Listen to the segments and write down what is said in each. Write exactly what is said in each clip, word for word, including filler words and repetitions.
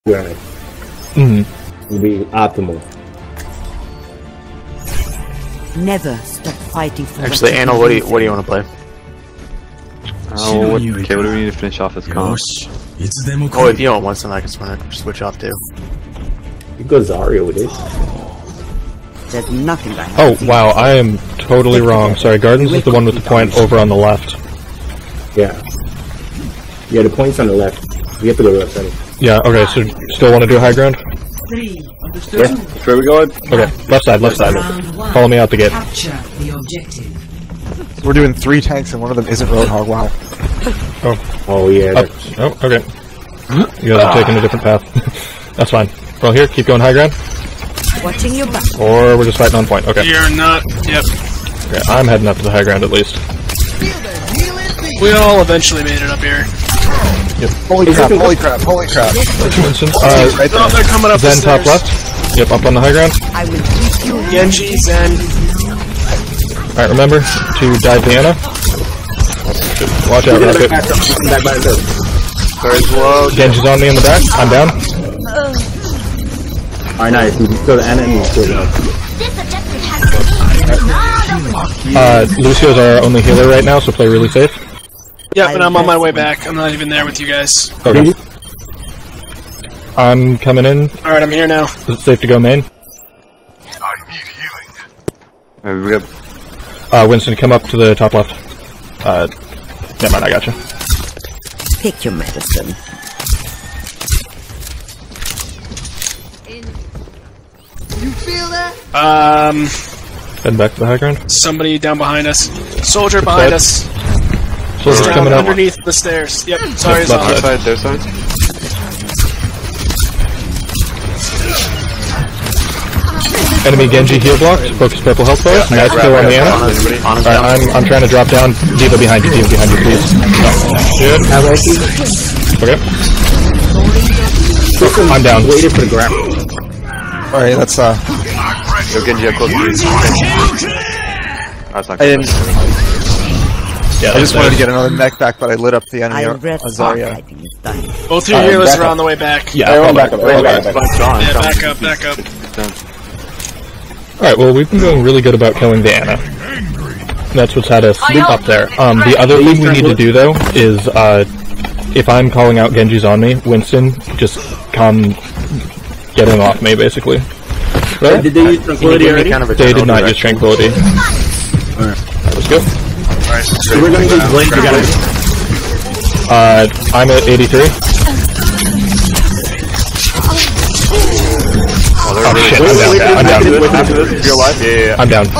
Right. Mm-hmm. Would be optimal. Never stop fighting for. Actually, Anna, what do you what do you want to play? Oh, what, okay, what do we need to finish off this comp? Oh, if you want one, then I can switch off too. You go Zarya with it. There's nothing I Oh wow, I am totally wrong. Sorry, Gardens is the one with the point over on the left. Yeah. Yeah, the point's on the left. You have to go to the left side. Yeah, okay, so still want to do high ground? Yeah. Where are we going? Okay, left side, left side. Follow me out the gate. We're doing three tanks and one of them isn't Roadhog, wow. Oh. Oh, yeah. Up. Oh, okay. You guys are taking a different path. That's fine. Well, here, keep going high ground. Watching your back. Or we're just fighting on point. Okay. You're not. Yep. Okay, I'm heading up to the high ground at least. We all eventually made it up here. Yep. Holy crap, holy crap, holy crap. Winston, uh, Right Oh, they're coming up Zen the top stairs. left. Yep, up on the high ground. I will keep you. Genji, Zen. Alright, remember to dive the Anna. Watch out, Rocket. Back by the Third low. Genji's on me in the back. I'm down. Alright, nice. You can go to Anna and you can go to Uh, Lucio's our only healer right now, so play really safe. Yep, and I'm on my way back. I'm not even there with you guys. Okay. I'm coming in. Alright, I'm here now. Is it safe to go main? Alright, we got Uh, Winston, come up to the top left. Uh, never mind, I gotcha. Take your medicine. Um, Head back to the high ground. somebody down behind us. Soldier behind us. Soldier's Down coming up. underneath the stairs. Yep, sorry, Left Zon. our side, their side. Enemy Genji heal blocked. Focus purple health bar. Nice kill on the Anna. Alright, I'm, I'm trying to drop down. Diva behind you, Diva behind you, please. Good. Okay. I'm down. Waited for the grab. Alright, that's uh... Yo, Genji, up close to you. That's not I didn't... Yeah, I just wanted to get another mech back, but I lit up the enemy I on rest Zarya. fighting is done. Both your Uh, healers back are up. on the way back. Yeah, Everyone I'll back up. Everyone back up. Yeah, back up, back up. Alright, well, we've been doing really good about killing the Anna. That's what's had us up there. Um, the other thing we need to do, though, is, uh, if I'm calling out Genji's on me, Winston, just come get him off me, basically. Right? Did they use tranquility already? They did not use tranquility. Alright. That was good. So we're gonna use blink together. Uh, I'm at eighty-three. Oh shit, I'm down. I'm down. After this, if you're alive? Yeah, yeah, yeah. I'm down.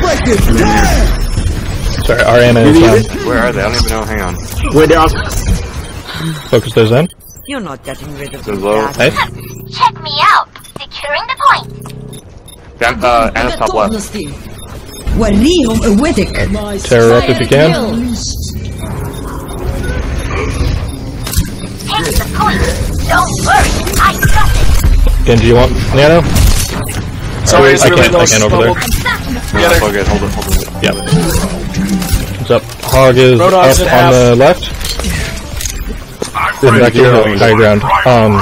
Sorry, our Anna is down. Where are they? I don't even know. Hang on. Where they're off. Focus those in. You're not getting rid of They're me. low. Dad. Nice. Check me out. Securing the point. Down, uh, Anna's top left. Tear her up if you can. Take the point. Don't worry. I got it. Genji, you want Nano? Sorry, it's I really can't, low. I can't over there. No, that's all good. Hold it, hold it. Yep. What's up? Hog is Roadhog's up at on half. the left. Then back to the high ground. Um,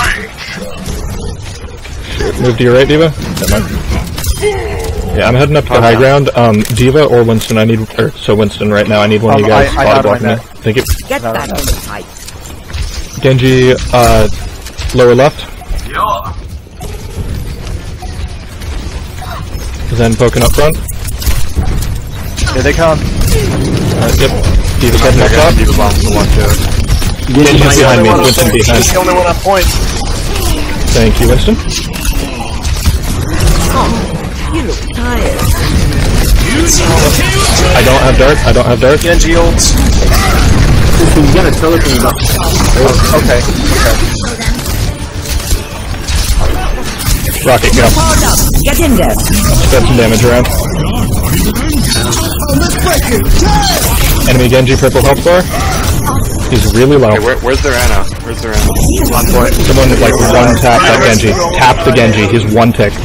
move to your right, Diva. Yeah, I'm heading up to the high ground. Um, Diva or Winston, I need, or so Winston right now, I need one of Um, you guys I- I body got blocking my me. Thank you. Get back in the fight. Genji, uh, lower left. Then poking up front. Here they come. Alright, yep. Diva's heading up top. Diva bombs to watch out. Genji's behind me. Winston He's behind. the only one on point. Thank you, Winston. You look tired. I don't have dart. I don't have dart. Genji ults. You gotta tell us when you're Okay. Rocket, go. Powered up. Get in there. Spread some damage around. Enemy Genji, purple health bar. He's really low. Hey, where, where's their Anna? Where's their Anna? On point. Someone with like one tap that Genji. Tap the Genji. He's one tick.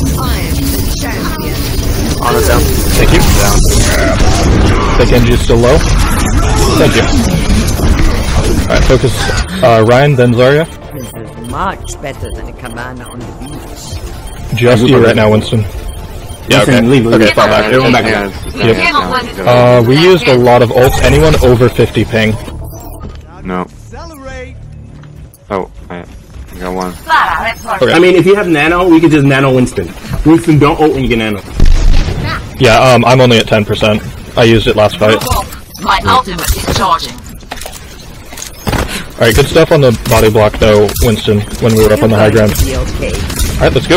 On it down. Thank you. Down. That Genji is still low. Thank you. Alright, focus uh, Ryan, then Zarya. much better than a cabana on the beach. Just you right now, Winston. Yeah, okay. Winston, leave, leave. Okay, fall back. Yeah, Come back. yeah, Yep. yeah, yeah. Uh, we used a lot of ults. Anyone over fifty ping? No. Oh, I got one. Okay. I mean, if you have nano, we could just nano Winston. Winston, don't ult when you get nano. Yeah, um, I'm only at ten percent. I used it last fight. My ultimate is charging. Alright, good stuff on the body block though, Winston, when we were up on the high ground. Okay. Alright, let's go.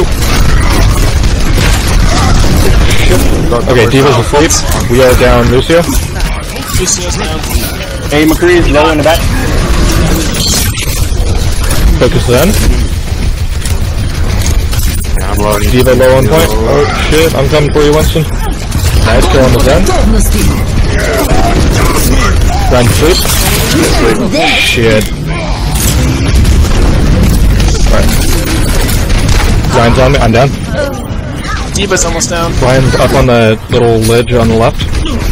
Okay, Diva's asleep. We are down Lucio. Lucio's down. Hey, McCree is low in the back. Focus then. Yeah, I'm low. Diva low on point. Oh shit, I'm coming for you, Winston. Nice kill on the Zen. Ryan sleep. Shit. Alright. Ryan's on me, I'm down. Diva's almost down. Ryan's up on the little ledge on the left.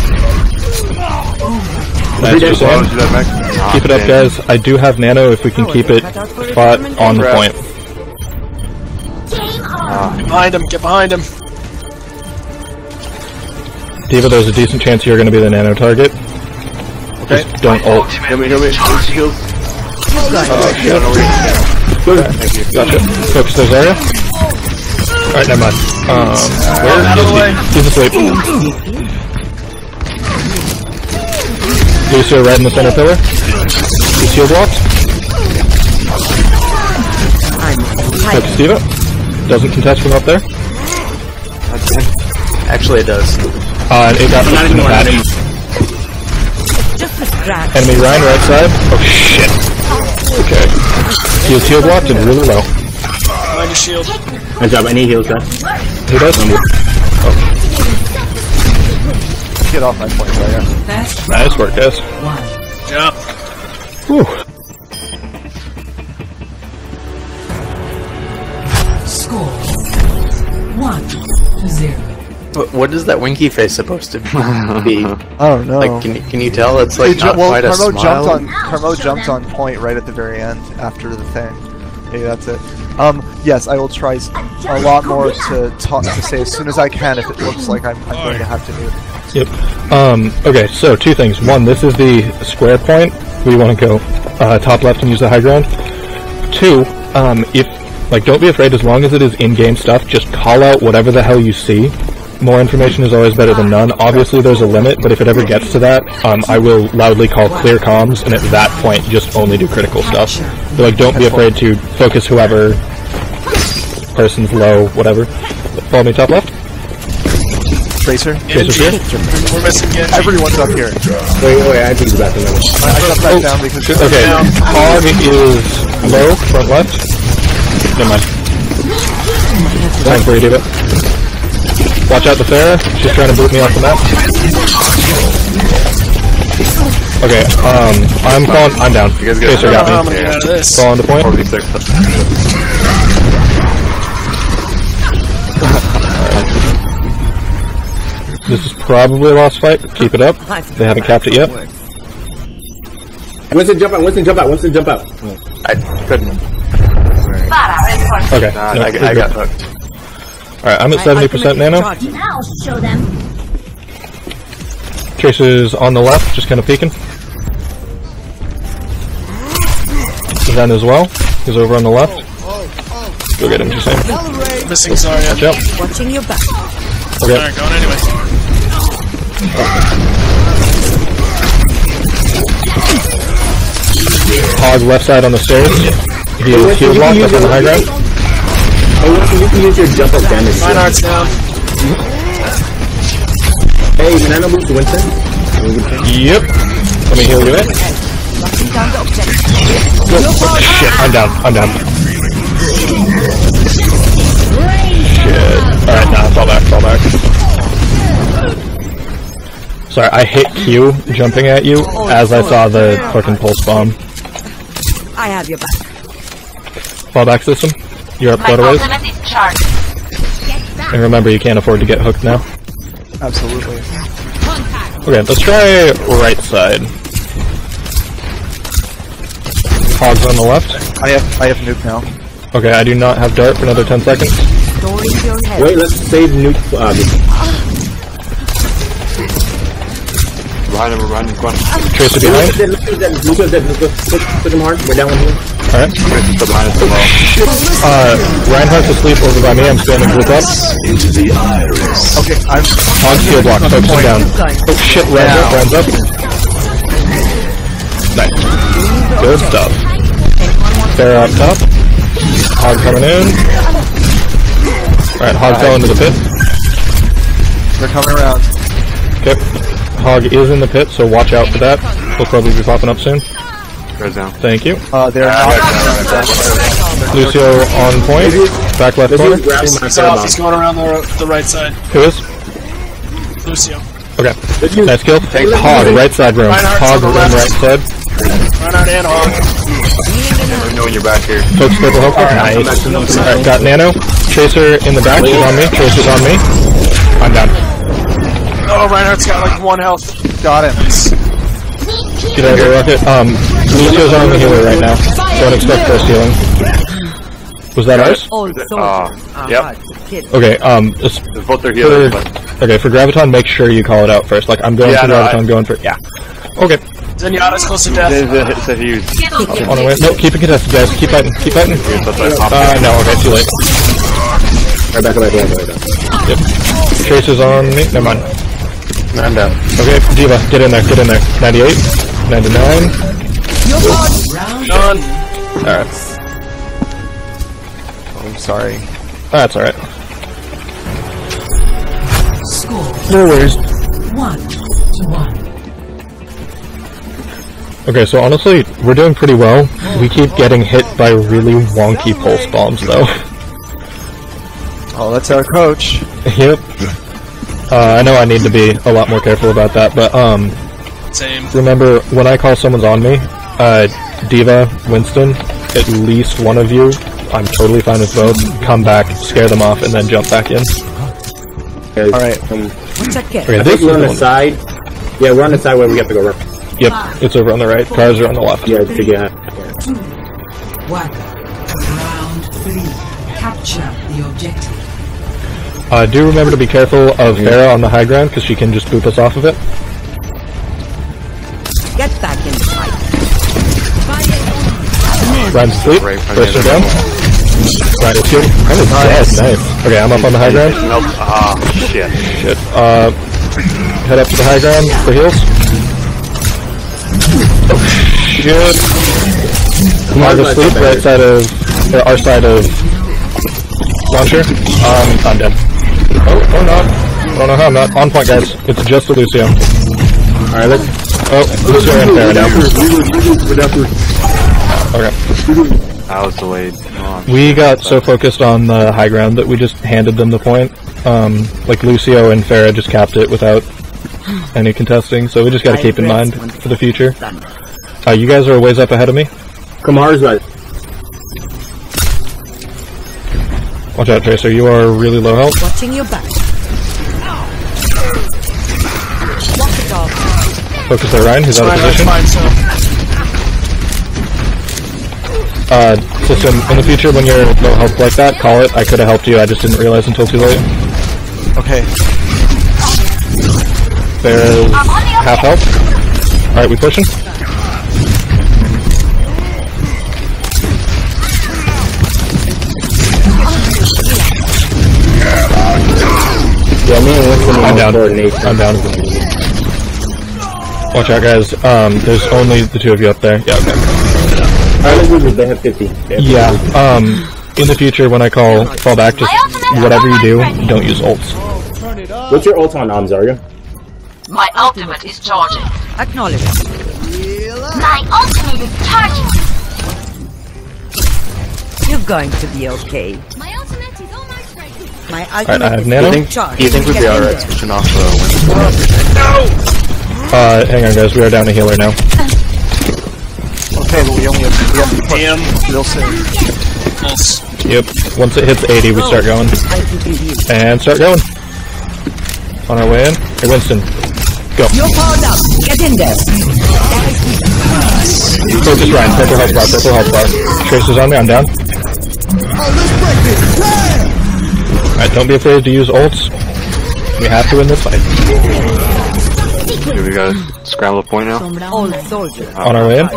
Nice, Well, Sam. do that back. Keep it up, guys. I do have nano if we can keep it spot on the point. Get behind him, get behind him. Diva, there's a decent chance you're going to be the nano target. Okay. Just don't ult. Heal me, heal me. Heal. Oh, shit. Thank you. Gotcha. Focus those area. Alright, never mind. Um, where Out of the way. He's asleep. Lucio right in the center pillar. He's shield blocked. Focus Diva. Doesn't contest from up there. Actually, it does. Uh, it got pushed in the patch. Just a scratch. Enemy Ryan, right side. Oh shit. Okay. He was shield blocked and really low. Behind your shield. Good job, I need heals, guys. Who does? Get off my point, right? Yeah. Nice work, guys. Good job. Whew. Score. One to zero. What, what is that winky face supposed to be? I don't know. Like, can you, can you tell? It's like Hey, ju- not well, quite a Carmo smile. jumped on Carmo jumped on point right at the very end after the thing. Hey, that's it. Um, yes, I will try s- a lot more to talk to say as soon as I can if it looks like I'm, I'm going to have to do it. Yep. Um, okay, so two things. One, this is the square point. We want to go uh, top left and use the high ground. Two, um, if, like, don't be afraid as long as it is in-game stuff, just call out whatever the hell you see. More information is always better than none. Obviously there's a limit, but if it ever gets to that, um, I will loudly call clear comms, and at that point, just only do critical stuff. But, like, don't be afraid to focus whoever, person's low, whatever. Follow me top left. Tracer? Tracer's here. We're missing Genji. Everyone's up here. Wait, wait, I think it's about the number. I, I got back down because Okay, Hog is low, front left. Never mind. Time for you, Diva. Watch out the Pharah, she's trying to boot me off the map. Okay, um, I'm calling, I'm down. You guys get Tracer got I'm me. gonna get out of this. Fall on the point. forty-six. This is probably a lost fight, but keep it up. They haven't capped it yet. Winston, jump out, Winston, jump out, Winston, jump out. I couldn't. Okay, Nah, no, I, we're I good. got hooked. Alright, I'm at seventy percent nano. Now show them. Tracer's on the left, just kind of peeking. Zen as well. He's over on the left. Go get him, just saying. Missing Zarya. Watch out. Watching your back. Okay. Alright, going anyway. Hog left side on the stairs. He is heal blocked up on the high ground. Hey, Winston, you can use your jump up damage. Reinhardt's down. Hey, nano boost to Winston. Yep. Let me heal you in. Shit, I'm down. I'm down. Shit. Alright, nah, fall back, fall back. Sorry, I hit Q jumping at you as I saw the fucking pulse bomb. I have your back. Fallback system. You're up My quite a ways. ultimate is charged. And remember, you can't afford to get hooked now. absolutely. Okay, let's try right side. Hog's on the left. I have I have nuke now. Okay, I do not have dart for another ten seconds. Wait, let's save nuke. Uh, Behind him, behind him, go on. Tracer behind. Luca's dead, Luca's dead, Luca's dead, Luca's dead. Push, push him hard. We're down one here. Alright. Tracer's still behind us as well. Uh, Reinhardt's asleep over by me. I'm standing group up. Okay, I'm On steel block. Focus him down. Oh shit, rounds up, rounds up. Nice. Good stuff. Farah up top. Hog coming in. Alright, Hog fell into the pit. they're coming around. Okay. Hog is in the pit, so watch out for that. He'll probably be popping up soon. Goes down. Thank you. Uh, they're Ah, not. Lucio on point. Back left This corner. is grabbing my He's off. He's firebomb. going around the, the right side. Who is? Lucio. Okay. Nice kill. Hog, right side room. Reinhardt's Hog on the room, left. right side. Reinhardt and Hog. Never knowing you're back here. Folks, purple hook. Nice. Alright, got Nano. Tracer in the back. She's on me. Tracer's on me. I'm down. Oh, Reinhardt's got like one health. Got him. Get out of the rocket. Um, Lucio's on the healer right now. Don't expect first healing. Was that ours? Uh, yep. Okay, um, just There's both their healers, for, but okay, for Graviton, make sure you call it out first. Like, I'm going Yeah, for no, Graviton, I- going for, yeah. Okay. Zenyatta's close to it death. said he was. On the way. No, keep it contested, guys. Keep fighting. Keep fighting. That's why I popped Uh, no, okay, too late. Right back, right back, right back. Yep. Tracer's on me. Never mind. I'm down. Okay, Diva, get in there, get in there. ninety-eight, ninety-nine. Done. Alright. Oh, I'm sorry. That's alright. Score No worries. one to one. Okay, so honestly, we're doing pretty well. We keep getting hit by really wonky pulse bombs, though. Oh, that's our coach. Yep. Uh, I know I need to be a lot more careful about that, but, um, Same. remember, when I call someone's on me, uh, Diva, Winston, at least one of you, I'm totally fine with both, come back, scare them off, and then jump back in. Alright. Um, Okay, I this think is we're on the the one. side. Yeah, we're on the side where we have to go right. Yep, it's over on the right. Cars are on the left. Yeah, to get. Two, one. Round three. Capture the objective. Uh, do remember to be careful of Farah on the high ground, because she can just boop us off of it. Get back in the fight. Ryan's asleep. Right, First one down. Ryan is good. Ryan is dead. Nice. Okay, I'm up on the high ground. Nope. Ah, shit. Shit. Uh, head up to the high ground for heals. Oh, shit. Mark asleep, right side of, or our side of launcher. Um, I'm dead. Oh, or not. I don't know how I'm not. On point, guys. It's just a Lucio. Alright, let's... Oh, Lucio and Farah down. Okay. I was delayed. Oh, We got so focused on the high ground that we just handed them the point. Um, like Lucio and Farah just capped it without any contesting, so we just gotta keep in mind for the future. Uh, you guys are a ways up ahead of me. Kamar's right. Watch out, Tracer, you are really low health. Watching your back. Focus there, Ryan, who's out of Reinhardt's position. fine, so. Uh, system, in the future when you're low health like that, call it. I could have helped you, I just didn't realize until too late. Okay. There's half health. Alright, we pushing. Yeah, me and Winston I'm are down. coordination. I'm down. Watch out, guys. Um, there's only the two of you up there. Yeah, okay. Alright, let's move. They have fifty. They have Yeah, fifty. um, in the future when I call fall back, just whatever you do, don't use ults. What's your ult on, um, Zarya? My ultimate is charging. Acknowledge. My ultimate is charging. You're going to be okay. My ultimate is almost ready. My Alright, I ultimate have is Nano. think, charged. do you think we'd be Get in alright there. switching off uh, Uh, hang on guys, we are down a healer now. Okay, but we only have, we have to push Damn. real soon. Pulse. Yep, once it hits eighty, we start going. I can give you. And start going. On our way in. Hey Winston, Go. You're powered up. Get in there. Focus Ryan. Purple health bar. Purple health bar. Tracer's on me. I'm down. Alright, don't be afraid to use ults. We have to win this fight. Here we go. Scramble a point now. All soldiers. On our way in.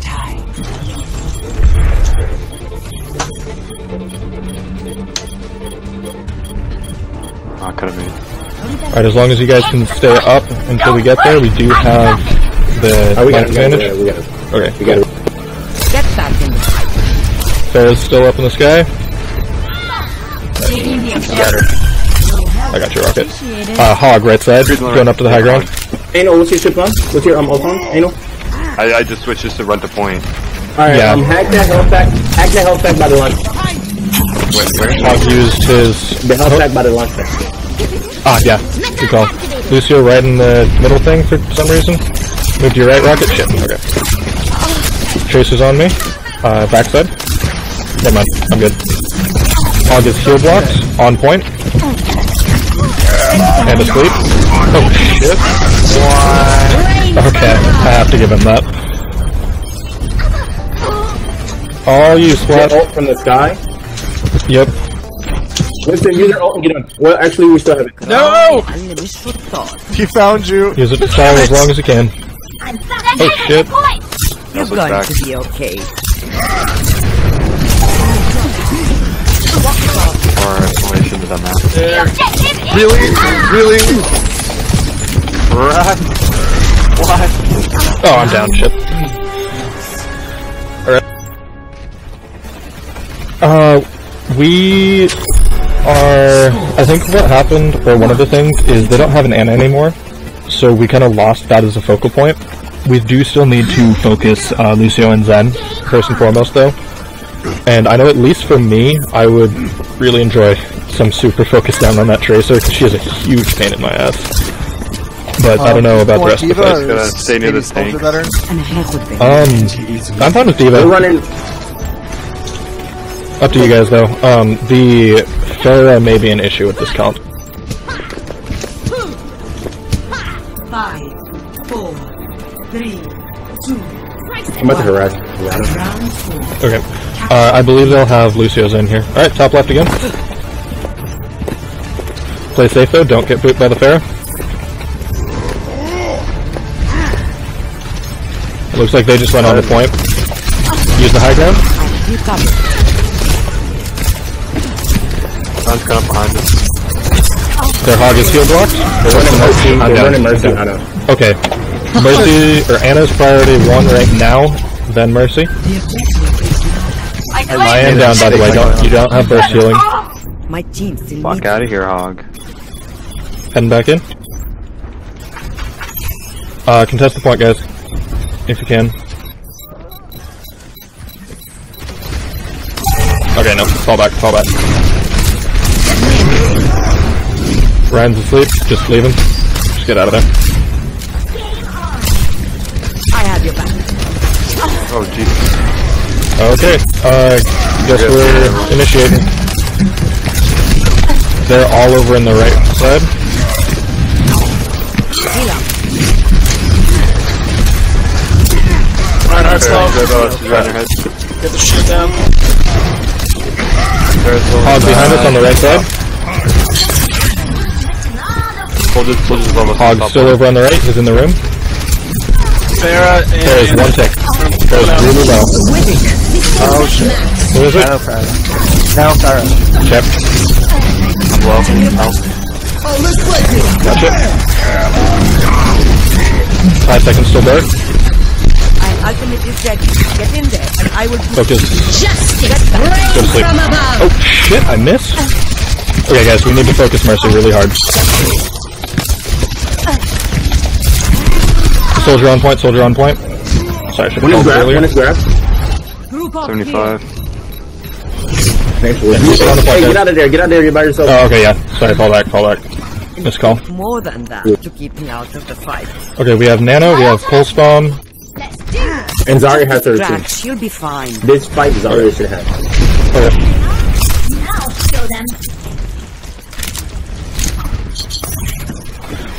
Ah, could have been. Alright, as long as you guys can stay up until we get there, we do have the Oh, we got flank it, we got it, advantage. we got it. Okay, We got it. Get back in the fight. Farrah's still up in the sky. I got your rocket. Uh, Hog, right side, going up to the high ground. Anal, what's your chip on? What's your um ult on? Anal? I, I just switched just to run to point. Alright, Yeah. um hack that health back hack that health back by the lunch. Wait, where? Hog used his... The health back by the lunch back. Ah, yeah, good call. Lucio right in the middle thing for some reason. Move to your right, rocket? Shit, okay. Tracer's on me. Uh, backside. Never mind, I'm good. Hog is heal blocks, on point. And asleep. Oh shit. What? Okay, I have to give him that. All you Splat splat. ult from the sky. Yep. Winston, use your ult and get on. Well, actually, we still have it. No! He found you. Use it to stall as long as you can. Oh shit. You're That's going back. to be okay. Or I shouldn't have done that. Really? Really? Right. What? Oh, I'm down, shit. Alright. Uh, we are... I think what happened, or one of the things, is they don't have an Ana anymore, so we kind of lost that as a focal point. We do still need to focus uh, Lucio and Zen, first and foremost, though. And I know at least for me, I would really enjoy some super focus down on that Tracer, because she is a huge pain in my ass. But I don't know about the rest of the Diva fight. or Gotta is stay near maybe the tank. Soldier better? Um, I'm fine with Diva. We're running. Up to you guys, though. Um, the Farrah may be an issue with this count. Five, four, three, two, I'm about to harass. round four. Okay. Uh, I believe they'll have Lucio's in here. Alright, top left again. Play safe, though. Don't get booped by the Farrah. It looks like they just went on the point. Use the high ground. You covered. Sun's coming up behind us. Their Hog is heal blocked. They're running Mercy. I'm They're down. running Mercy. I know. Okay. Mercy, or Anna's priority one right now, then Mercy. I am down, by the way. Don't, you don't have burst healing. My team still Fuck needs out of here, Hog. Heading back in. Uh, contest the point, guys. If you can. Okay, no. Fall back, fall back. Ryan's asleep. Just leave him. Just get out of there. I have your back. Oh, jeez. Okay, uh, guess we're initiating. They're all over in the right side. Reinhardt's low. Get the shit down. Hog behind us on the right side. Hog still over on the right. He's in the room. Farrah and... There is one tick. Goes really low. Oh shit. Who is it? Now Farrah. Now Farrah. Check. I'm low. Gotcha. Five seconds still dark. My ultimate is ready. Get in there, and I will Focus. get back. Go to sleep. Oh shit, I missed. Okay guys, we need to focus Mercy really hard. Soldier on point, soldier on point. Sorry, I should have One is called it grab. earlier. One is grab. Group up seventy-five. Thanks for on the point, Hey, guys. get out of there. Get out of there. You're by yourself. Oh, okay, yeah. Sorry, fall back, fall back. Missed call. here. More than that to keep me out of the fight. Okay, we have Nano, we have Pulse Bomb. And Zarya has her Crack, too. she'll be fine. This fight Zarya should have. Okay.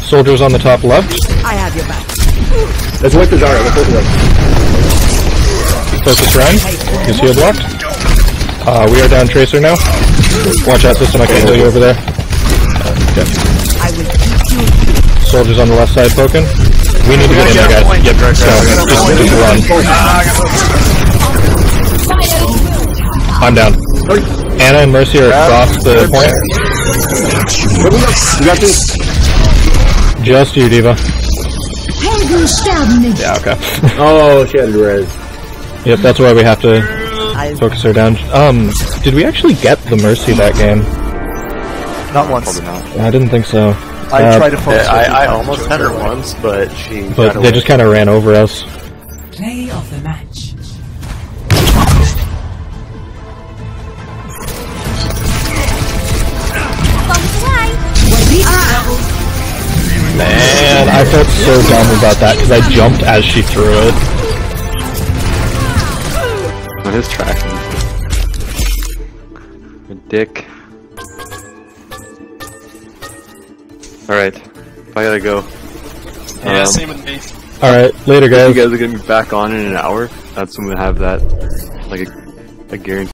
Soldiers on the top left. I have your back. Let's wait for Zara. Let's wait for Zara. Focus Ryan. Is shield blocked. Uh, we are down Tracer now. Watch out, system. I can kill you over there. Okay. I will keep you. Soldiers on the left side poking. We need to get in there, guys. Yep, so just, just run. I'm down. Anna and Mercy are across the point. We got this. Just you, Diva. Yeah, okay. Oh, she had res. Yep, that's why we have to focus her down. Um, did we actually get the Mercy that game? Not once. I didn't think so. I uh, tried to focus. I, I almost had her once, but she. But they just kind of ran over us. Play of the match. Man, I felt so dumb about that because I jumped as she threw it. On his tracking. A dick. Alright. I gotta go. Yeah, um, same with me. Alright, later if guys. you guys are gonna be back on in an hour, that's when we have that, like, a, a guarantee.